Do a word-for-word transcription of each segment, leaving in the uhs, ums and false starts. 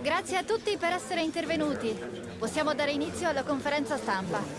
Grazie a tutti per essere intervenuti. Possiamo dare inizio alla conferenza stampa.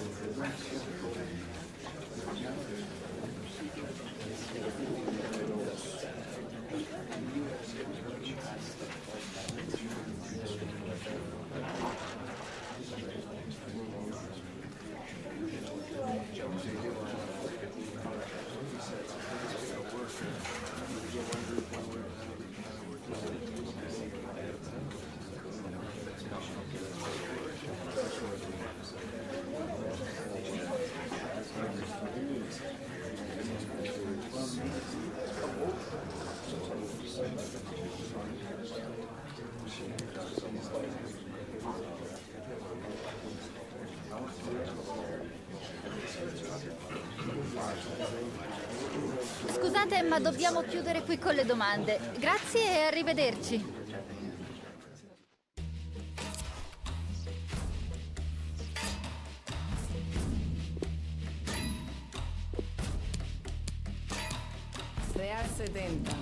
Scusate, ma dobbiamo chiudere qui con le domande. Grazie e arrivederci. Real setenta.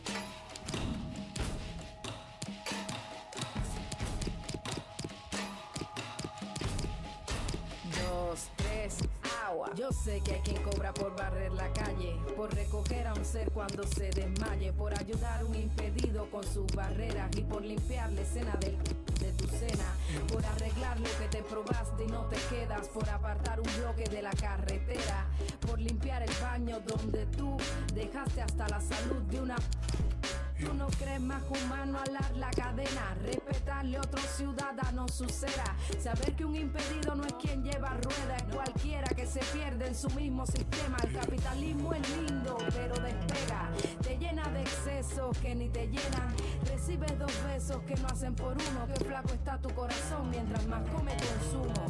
Dos, tres, agua. Yo sé que hay quien cobra por barrer la calle, por recoger a un ser cuando se desmaye, por ayudar a un impedido con sus barreras y por limpiar la escena del... de tu cena, por arreglar lo que te probaste y no te quedas, por apartar un bloque de la carretera, por limpiar el baño donde tú dejaste hasta la salud de una... Tú no crees más humano alar la cadena, respetarle a otro ciudadano su cera, saber que un impedido no es quien lleva rueda, es cualquiera que se pierde en su mismo sistema. El capitalismo es lindo, pero despega, te llena de excesos que ni te llenan, recibes dos besos que no hacen por uno, que flaco está tu corazón mientras más come consumo.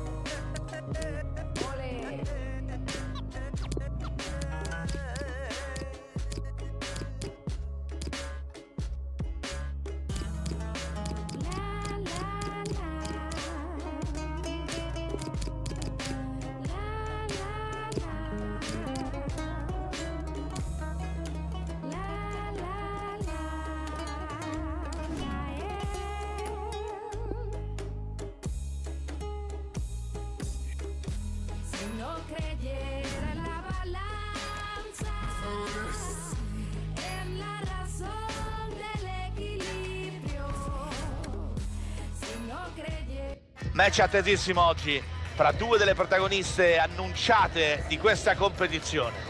Ole. Match attesissimo oggi tra due delle protagoniste annunciate di questa competizione.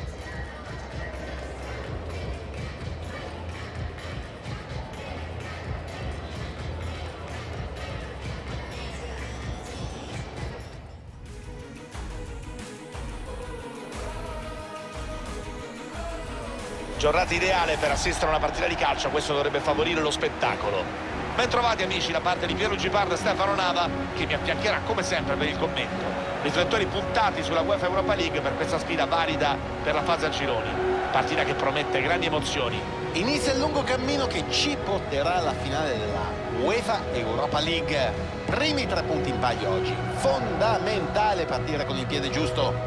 Giornata ideale per assistere a una partita di calcio, questo dovrebbe favorire lo spettacolo. Ben trovati amici da parte di Piero Gipardo e Stefano Nava, che mi affiancherà come sempre per il commento. Riflettori puntati sulla UEFA Europa League per questa sfida valida per la fase a gironi. Partita che promette grandi emozioni. Inizia il lungo cammino che ci porterà alla finale della UEFA Europa League. Primi tre punti in palio oggi. Fondamentale partire con il piede giusto.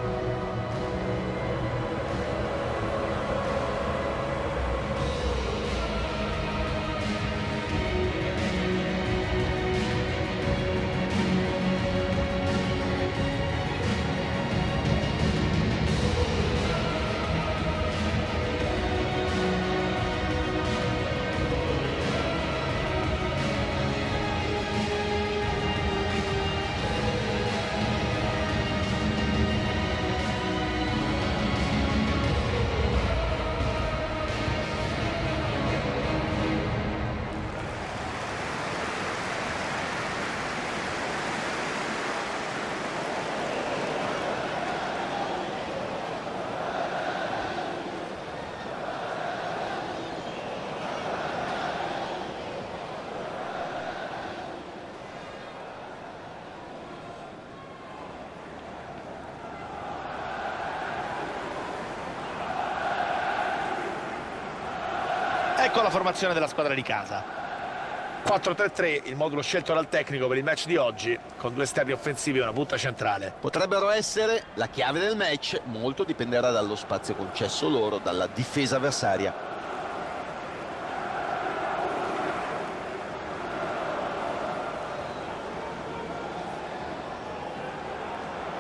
Ecco la formazione della squadra di casa. quattro tre tre, il modulo scelto dal tecnico per il match di oggi, con due esterni offensivi e una punta centrale. Potrebbero essere la chiave del match, molto dipenderà dallo spazio concesso loro dalla difesa avversaria.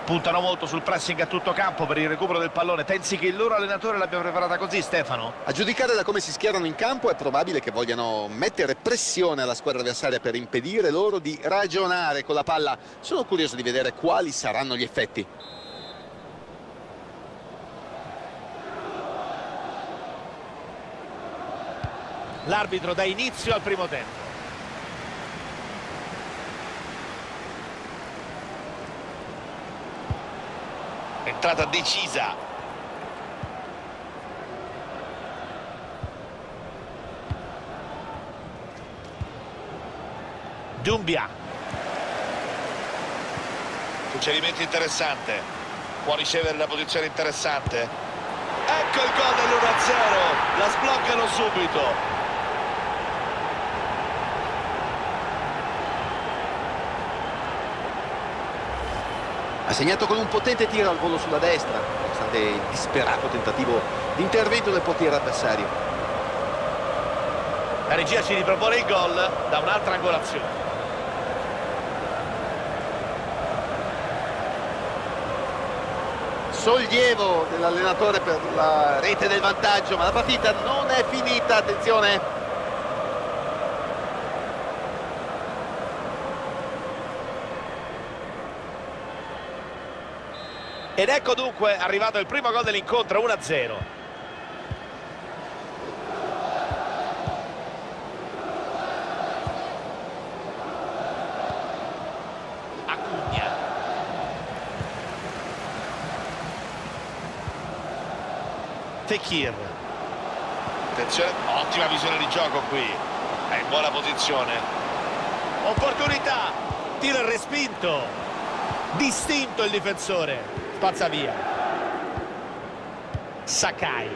Puntano molto sul pressing a tutto campo per il recupero del pallone. Pensi che il loro allenatore l'abbia preparata così, Stefano? A giudicare da come si schierano in campo è probabile che vogliano mettere pressione alla squadra avversaria per impedire loro di ragionare con la palla. Sono curioso di vedere quali saranno gli effetti. L'arbitro dà inizio al primo tempo. Entrata decisa. Doumbia. Suggerimento interessante. Può ricevere la posizione interessante. Ecco il gol dell'uno a zero. La sbloccano subito. Ha segnato con un potente tiro al volo sulla destra, nonostante il disperato tentativo di intervento del portiere avversario. La regia ci ripropone il gol da un'altra angolazione. Sollievo dell'allenatore per la rete del vantaggio, ma la partita non è finita, attenzione! Ed ecco dunque arrivato il primo gol dell'incontro, uno a zero. Acuna. Fekir. Attenzione, ottima visione di gioco qui. È in buona posizione. Opportunità. Tiro e respinto. Distinto il difensore. Spazza via. Sakai.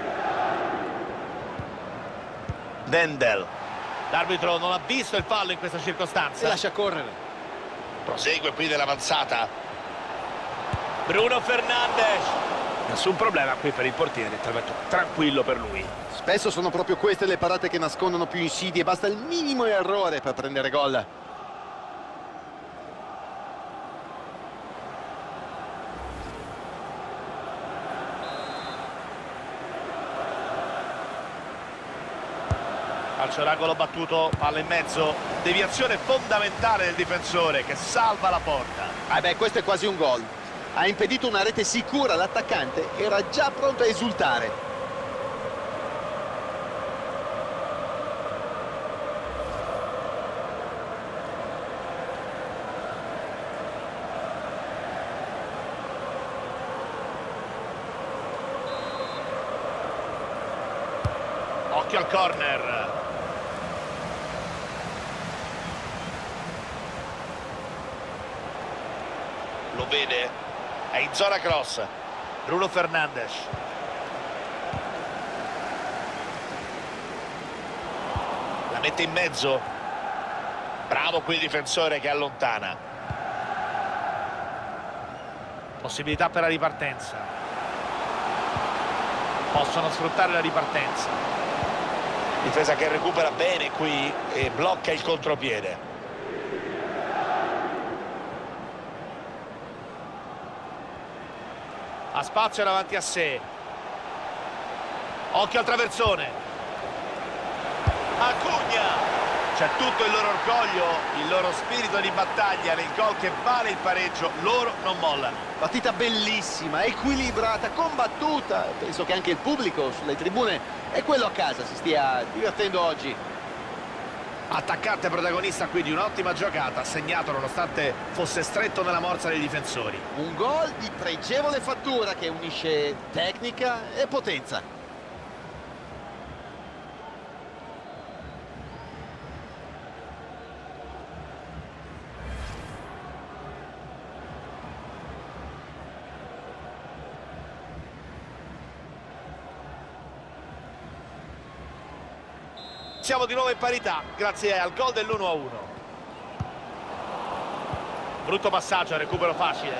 Wendel. L'arbitro non ha visto il fallo in questa circostanza. E lascia correre. Prosegue qui dell'avanzata. Bruno Fernandes. Nessun problema qui per il portiere, intervento tranquillo per lui. Spesso sono proprio queste le parate che nascondono più insidie, basta il minimo errore per prendere gol. Calcio d'angolo battuto, palla in mezzo, deviazione fondamentale del difensore che salva la porta. Ah beh, questo è quasi un gol. Ha impedito una rete sicura, l'attaccante era già pronto a esultare. Occhio al corner. Lo vede, è in zona cross. Bruno Fernandes. La mette in mezzo. Bravo qui il difensore che allontana. Possibilità per la ripartenza. Possono sfruttare la ripartenza. Difesa che recupera bene qui e blocca il contropiede. Ha spazio davanti a sé. Occhio al traversone. Acuna. C'è tutto il loro orgoglio, il loro spirito di battaglia nel gol che vale il pareggio. Loro non mollano. Partita bellissima, equilibrata, combattuta. Penso che anche il pubblico sulle tribune e quello a casa si stia divertendo oggi. Attaccante protagonista qui di un'ottima giocata, segnato nonostante fosse stretto nella morsa dei difensori. Un gol di pregevole fattura che unisce tecnica e potenza. Siamo di nuovo in parità grazie al gol dell'uno a uno. Brutto passaggio, recupero facile.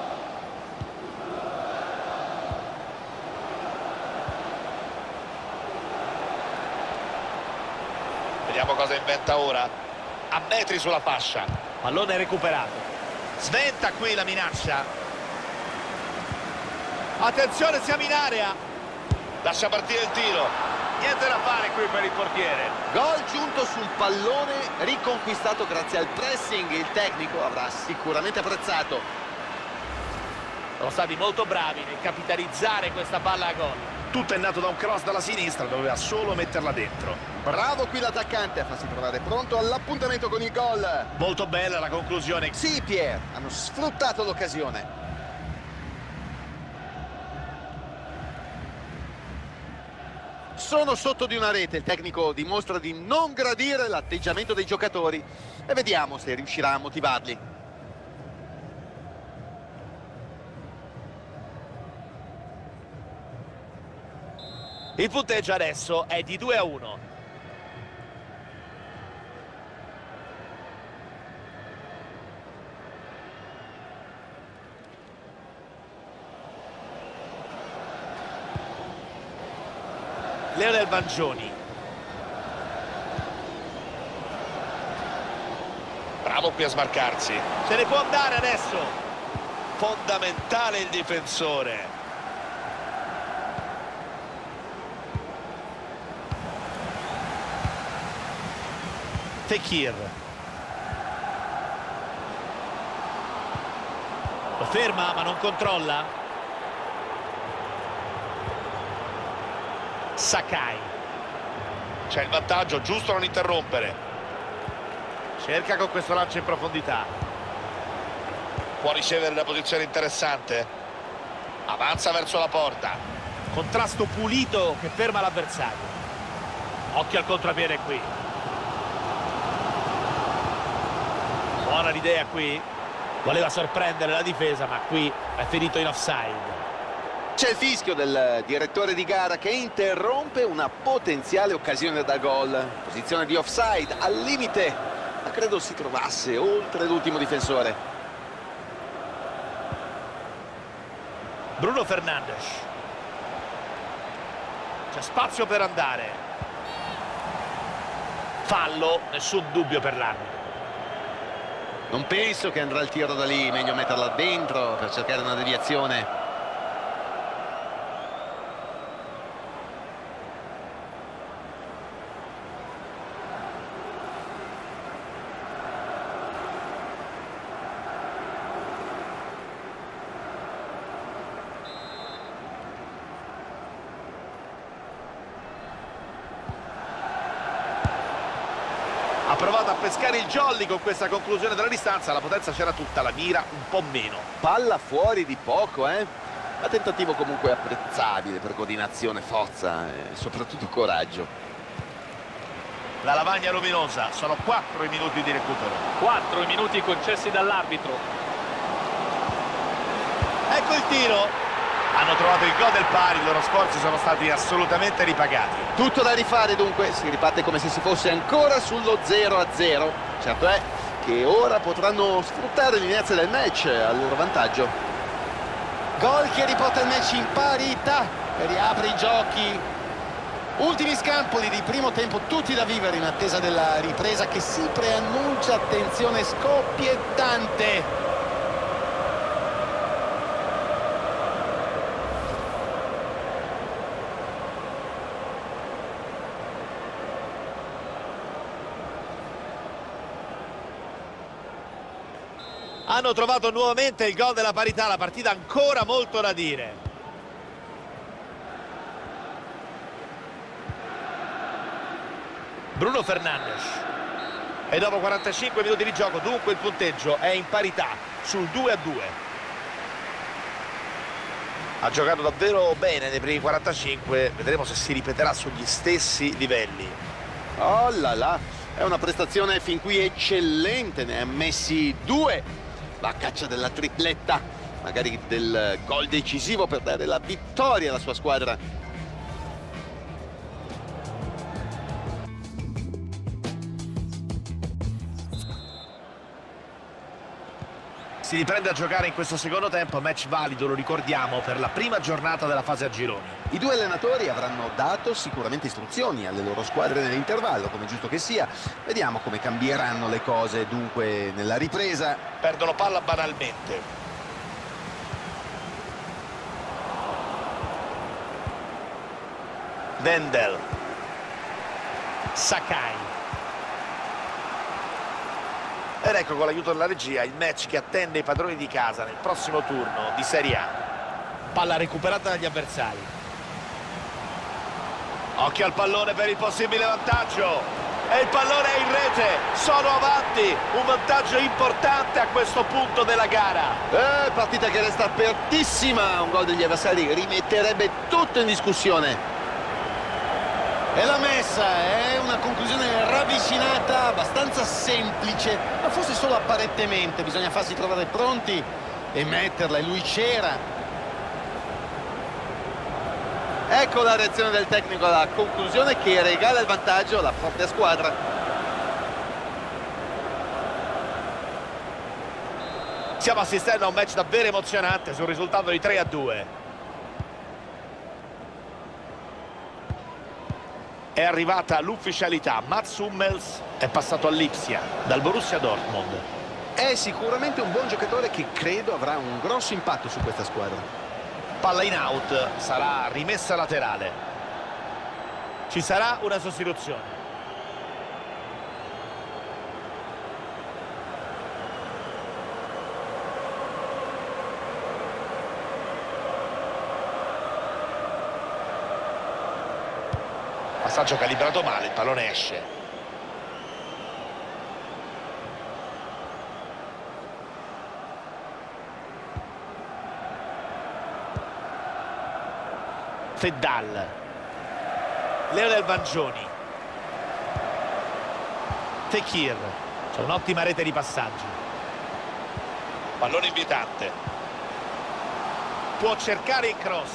Vediamo cosa inventa ora. A metri sulla fascia. Pallone recuperato. Sventa qui la minaccia. Attenzione, siamo in area. Lascia partire il tiro. Niente da fare qui per il portiere. Gol giunto sul pallone, riconquistato grazie al pressing. Il tecnico avrà sicuramente apprezzato. Sono stati molto bravi nel capitalizzare questa palla a gol. Tutto è nato da un cross dalla sinistra, doveva solo metterla dentro. Bravo qui l'attaccante a farsi trovare pronto all'appuntamento con il gol. Molto bella la conclusione. Sì, Pier, hanno sfruttato l'occasione. Sono sotto di una rete, il tecnico dimostra di non gradire l'atteggiamento dei giocatori e vediamo se riuscirà a motivarli. Il punteggio adesso è di due a uno. Leonel Mangioni. Bravo qui a smarcarsi. Se ne può andare adesso. Fondamentale il difensore. Fekir. Lo ferma ma non controlla. Sakai. C'è il vantaggio, giusto non interrompere. Cerca con questo lancio in profondità. Può ricevere una posizione interessante. Avanza verso la porta. Contrasto pulito che ferma l'avversario. Occhio al contropiede qui. Buona l'idea qui. Voleva sorprendere la difesa, ma qui è finito in offside. C'è il fischio del direttore di gara che interrompe una potenziale occasione da gol. Posizione di offside, al limite, ma credo si trovasse oltre l'ultimo difensore. Bruno Fernandes. C'è spazio per andare. Fallo, nessun dubbio per l'arbitro. Non penso che andrà il tiro da lì, meglio metterla dentro per cercare una deviazione. Ha provato a pescare il jolly con questa conclusione della distanza, la potenza c'era tutta, la mira un po' meno. Palla fuori di poco, eh? Ma tentativo comunque apprezzabile per coordinazione, forza e soprattutto coraggio. La lavagna luminosa, sono quattro i minuti di recupero. quattro i minuti concessi dall'arbitro. Ecco il tiro. Hanno trovato il gol del pari, i loro sforzi sono stati assolutamente ripagati. Tutto da rifare dunque, si riparte come se si fosse ancora sullo zero a zero. Certo è che ora potranno sfruttare l'inizio del match al loro vantaggio. Gol che riporta il match in parità e riapre i giochi. Ultimi scampoli di primo tempo, tutti da vivere in attesa della ripresa che si preannuncia, attenzione, scoppiettante. Hanno trovato nuovamente il gol della parità, la partita ancora molto da dire. Bruno Fernandes. E dopo quarantacinque minuti di gioco dunque il punteggio è in parità sul due a due. Ha giocato davvero bene nei primi quarantacinque, vedremo se si ripeterà sugli stessi livelli. Oh là là, è una prestazione fin qui eccellente, ne ha messi due. La caccia della tripletta, magari del gol decisivo per dare la vittoria alla sua squadra. Si riprende a giocare in questo secondo tempo, match valido, lo ricordiamo, per la prima giornata della fase a gironi. I due allenatori avranno dato sicuramente istruzioni alle loro squadre nell'intervallo, come giusto che sia. Vediamo come cambieranno le cose dunque nella ripresa. Perdono palla banalmente. Wendel, Sakai. Ed ecco, con l'aiuto della regia, il match che attende i padroni di casa nel prossimo turno di Serie A. Palla recuperata dagli avversari. Occhio al pallone per il possibile vantaggio. E il pallone è in rete, sono avanti, un vantaggio importante a questo punto della gara. Eh, partita che resta apertissima, un gol degli avversari rimetterebbe tutto in discussione. E la messa è una conclusione ravvicinata, abbastanza semplice, ma forse solo apparentemente, bisogna farsi trovare pronti e metterla, e lui c'era. Ecco la reazione del tecnico alla conclusione che regala il vantaggio alla propria squadra. Stiamo assistendo a un match davvero emozionante sul risultato di tre a due. È arrivata l'ufficialità, Mats Hummels è passato all'Ipsia dal Borussia Dortmund. È sicuramente un buon giocatore che credo avrà un grosso impatto su questa squadra. Palla in out, sarà rimessa laterale. Ci sarà una sostituzione. Passaggio calibrato male, il pallone esce. Feddal, Leonel Vangioni, Fekir, c'è un'ottima rete di passaggi. Pallone invietante, può cercare il cross.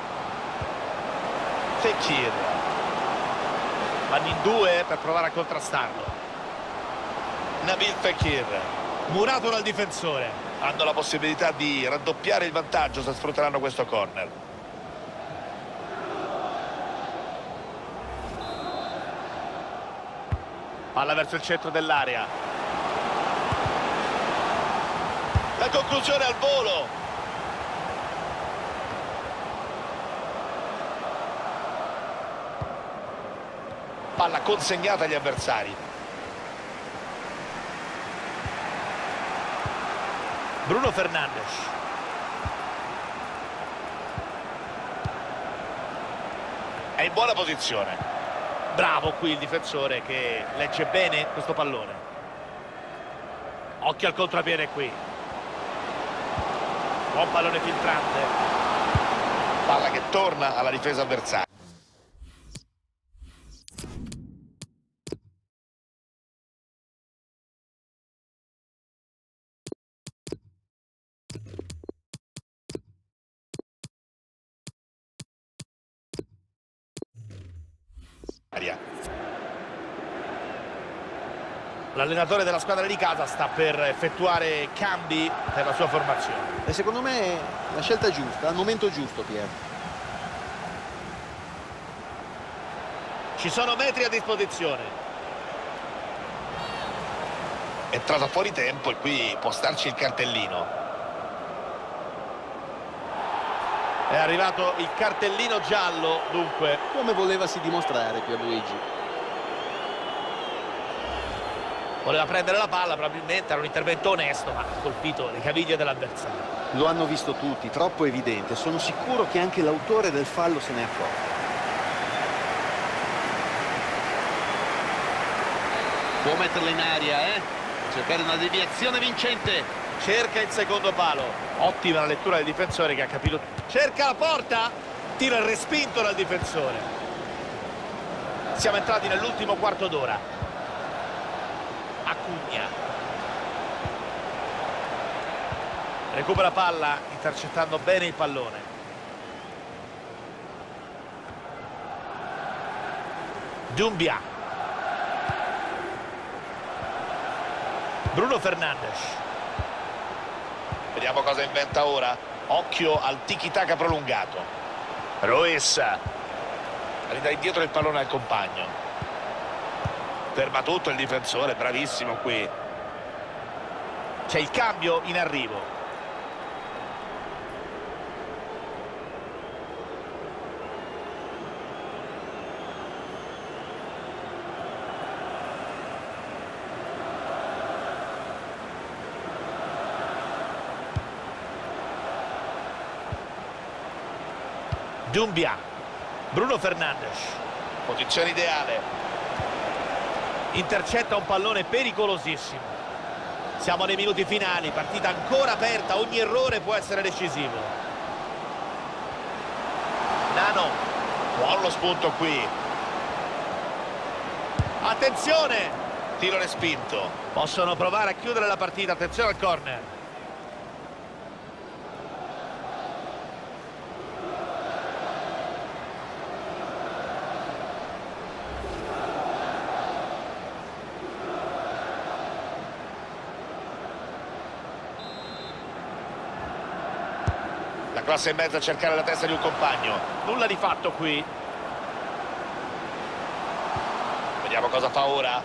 Fekir, vanno in due per provare a contrastarlo. Nabil Fekir, murato dal difensore. Hanno la possibilità di raddoppiare il vantaggio se sfrutteranno questo corner. Palla verso il centro dell'area. La conclusione al volo. Palla consegnata agli avversari. Bruno Fernandes. È in buona posizione. Bravo qui il difensore che legge bene questo pallone. Occhio al contropiede qui. Buon pallone filtrante. Palla che torna alla difesa avversaria. L'allenatore della squadra di casa sta per effettuare cambi per la sua formazione. E secondo me è la scelta giusta, al momento giusto, Pier. Ci sono metri a disposizione. È entrato fuori tempo e qui può starci il cartellino. È arrivato il cartellino giallo, dunque. Come volevasi dimostrare, Pierluigi? Voleva prendere la palla, probabilmente era un intervento onesto, ma ha colpito le caviglie dell'avversario. Lo hanno visto tutti, troppo evidente. Sono sicuro che anche l'autore del fallo se ne è accorto. Può metterla in aria, eh? Cercare una deviazione vincente. Cerca il secondo palo. Ottima la lettura del difensore che ha capito. Cerca la porta. Tiro respinto dal difensore. Siamo entrati nell'ultimo quarto d'ora. Acugna. Recupera palla intercettando bene il pallone. Doumbia. Bruno Fernandes. Vediamo cosa inventa ora. Occhio al tiki-taka prolungato. Ruiz. Ridà indietro il pallone al compagno. Ferma tutto il difensore, bravissimo qui. C'è il cambio in arrivo. Doumbia, Bruno Fernandes, posizione ideale, intercetta un pallone pericolosissimo. Siamo nei minuti finali, partita ancora aperta, ogni errore può essere decisivo. Nano, buono lo spunto qui. Attenzione, tiro respinto. Possono provare a chiudere la partita, attenzione al corner. La classe in mezzo a cercare la testa di un compagno. Nulla di fatto qui. Vediamo cosa fa ora.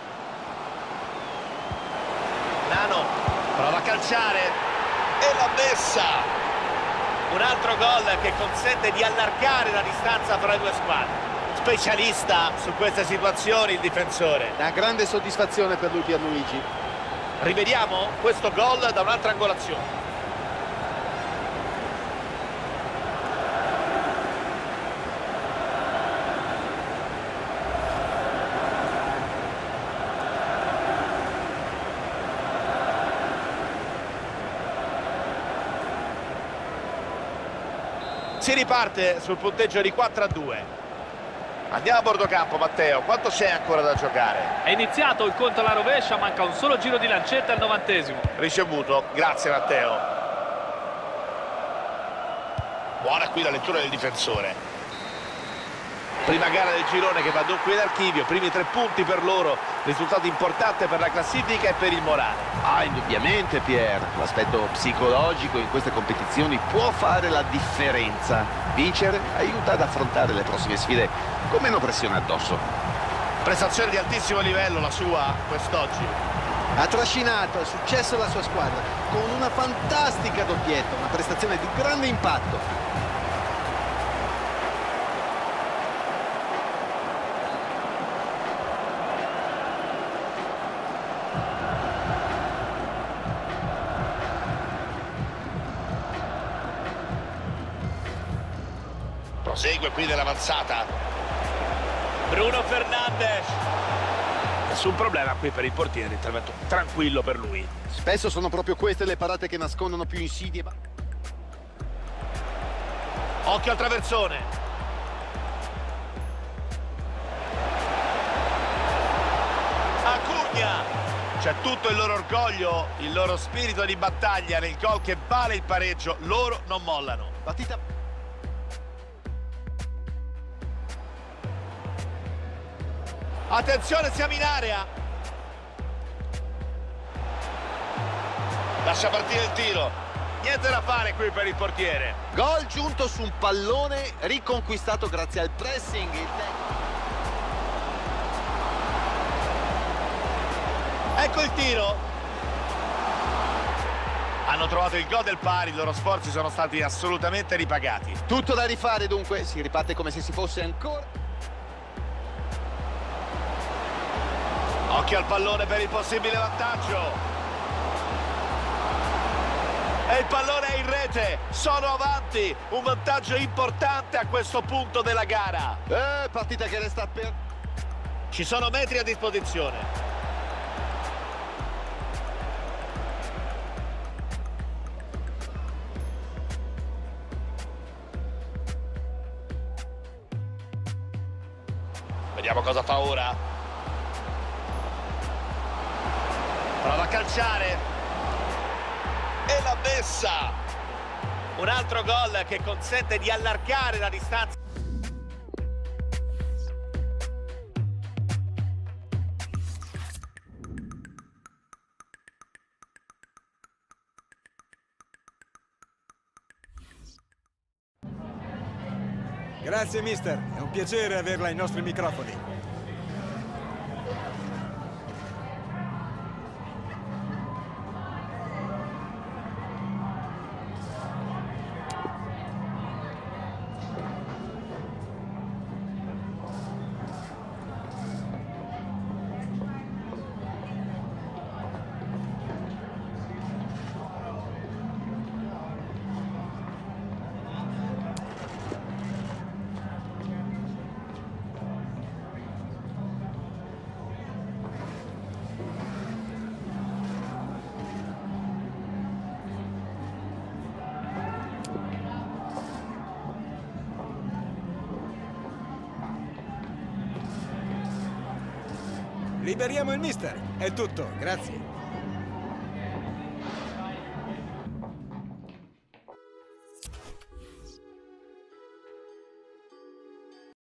Nano prova a calciare e l'ha messa. Un altro gol che consente di allargare la distanza tra le due squadre. Specialista su queste situazioni il difensore. Una grande soddisfazione per lui, Pierluigi. Rivediamo questo gol da un'altra angolazione. Si riparte sul punteggio di quattro a due. Andiamo a bordo campo, Matteo. Quanto c'è ancora da giocare? È iniziato il conto alla rovescia, manca un solo giro di lancetta al novantesimo. Ricevuto, grazie Matteo. Buona qui la lettura del difensore. Prima gara del girone che va dunque in archivio, primi tre punti per loro, risultato importante per la classifica e per il morale. Ah, indubbiamente, Pier, l'aspetto psicologico in queste competizioni può fare la differenza. Vincere aiuta ad affrontare le prossime sfide con meno pressione addosso. Prestazione di altissimo livello la sua quest'oggi. Ha trascinato al successo la sua squadra con una fantastica doppietta, una prestazione di grande impatto. Prosegue qui nell'avanzata. Bruno Fernandes. Nessun problema qui per il portiere, intervento tranquillo per lui. Spesso sono proprio queste le parate che nascondono più insidie. Ma... Occhio al traversone. Acugna. C'è tutto il loro orgoglio, il loro spirito di battaglia nel gol che vale il pareggio. Loro non mollano. Partita... Attenzione, siamo in area. Lascia partire il tiro. Niente da fare qui per il portiere. Gol giunto su un pallone riconquistato grazie al pressing. Ecco il tiro. Hanno trovato il gol del pari, i loro sforzi sono stati assolutamente ripagati. Tutto da rifare dunque, si riparte come se si fosse ancora... Occhio al pallone per il possibile vantaggio. E il pallone è in rete, sono avanti, un vantaggio importante a questo punto della gara. Eh, partita che resta per... Ci sono metri a disposizione. Vediamo cosa fa ora. Prova a calciare e l'ha messa. Un altro gol che consente di allargare la distanza. Grazie mister, è un piacere averla ai nostri microfoni. Liberiamo il mister. È tutto, grazie.